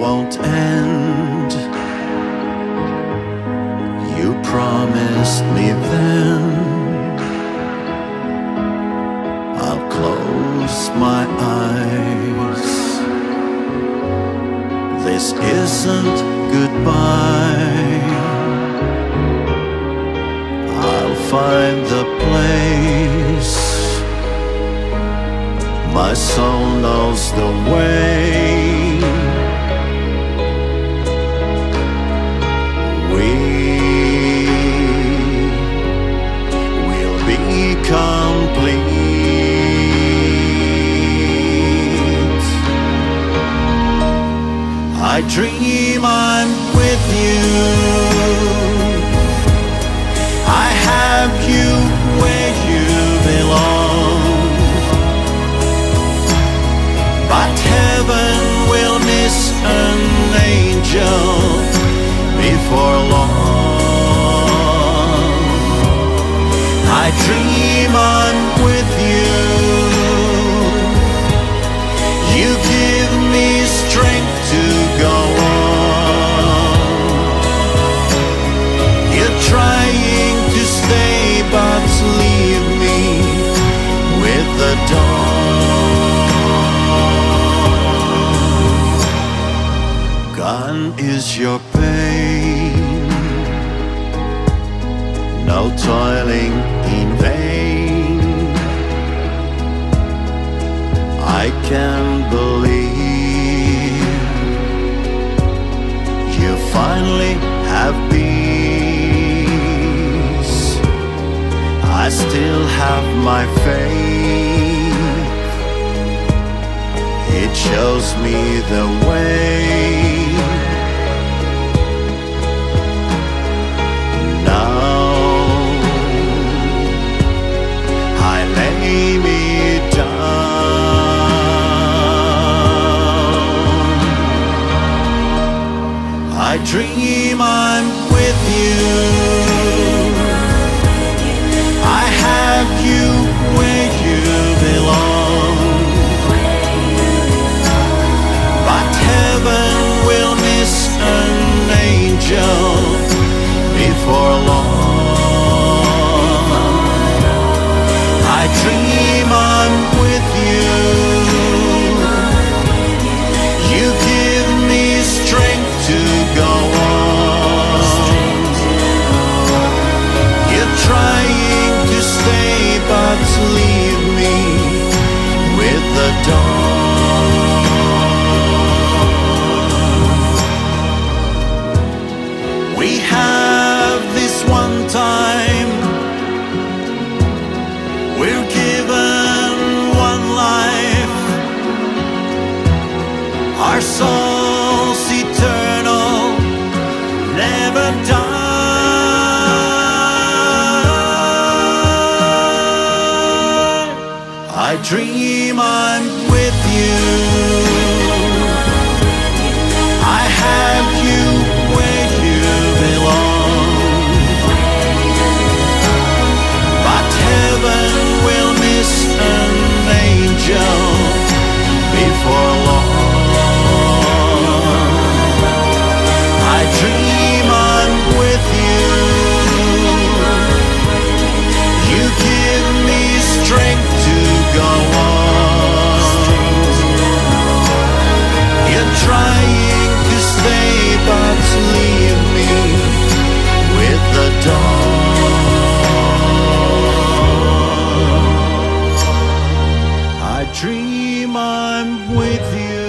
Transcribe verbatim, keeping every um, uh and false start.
won't end. You promised me then I'll close my eyes. This isn't goodbye. I'll find the place. My soul knows the way. We will be complete. I dream I'm with you. I have you where you belong. But heaven will miss an angel before long. I dream I'm with you. You give me strength to go on. You're trying to stay but leave me with the dawn. Gone is your pain, no toiling in vain. I can believe you finally have peace. I still have my faith. It shows me the way. Now I lay me down. I dream I'm with you. I have you where you belong. But heaven will miss an angel before long. I dream I'm with you. You give me strength to go on. You're trying to stay but leave me with the dawn. We have this one time. We're given one life. Our souls eternal, never die. I dream I'm with you. I have you where you belong. But heaven will miss an angel before long. I dream I'm with you. You give me strength to go on. You're trying to stay but leave me with the dawn. I dream I'm with you.